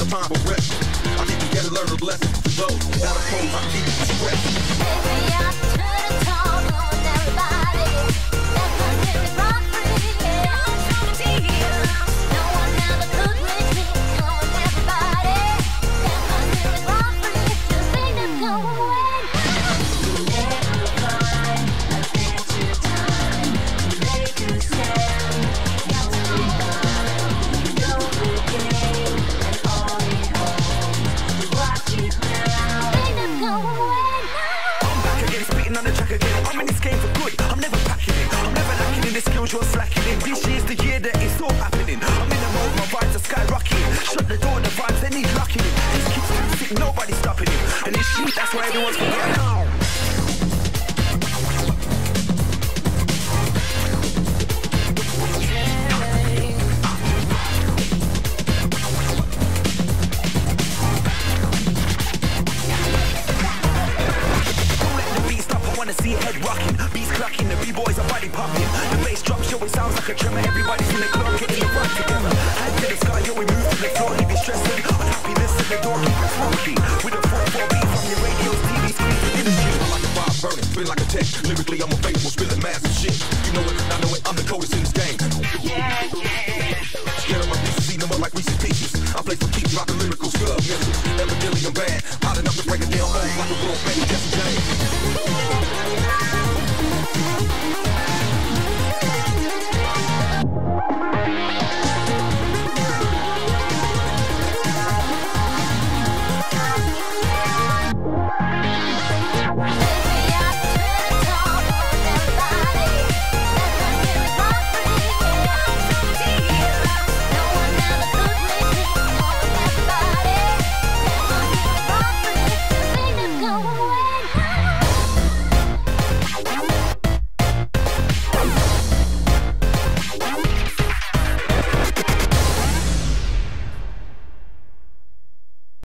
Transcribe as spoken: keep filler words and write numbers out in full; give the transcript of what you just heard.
got time for rest. I think you gotta learn a lesson. So, not a pose, I keep it stressed. Baby, I turn the talk on everybody. Let my lyrics rock free. Yeah, I'm trying to hear. No one ever could reach me. Come on, everybody. Let my lyrics rock free. Just make them go away. You're slacking in. This year's the year that it's all happening. I'm in the mode, my vibes are skyrocketing. Shut the door, the vibes, they need locking in. This kid's too sick, nobody's stopping him. And it's shit, that's why everyone's forgetting now. See your head rocking, beats clacking, the b-boys are body popping. The bass drops, yo, it sounds like a tremor. Everybody's in the club, getting the vibe together. Hand to the sky, yo, we move to the floor, leave you stressing. Unhappiness at the door, keep it smoky. With a four four beat from your radios, T V screens, and industry. I like the vibe burning, spin like a tech. Lyrically, I'm available, spilling massive shit. You know it, I know it, I'm the coldest in this game. Yeah, yeah. Scared of my pieces, eating them up like Reese's Pieces. I play for keeps, dropping lyrical scrub missiles. Evidently, I'm bad, hot enough to break it down, old like a world famous Jesse James.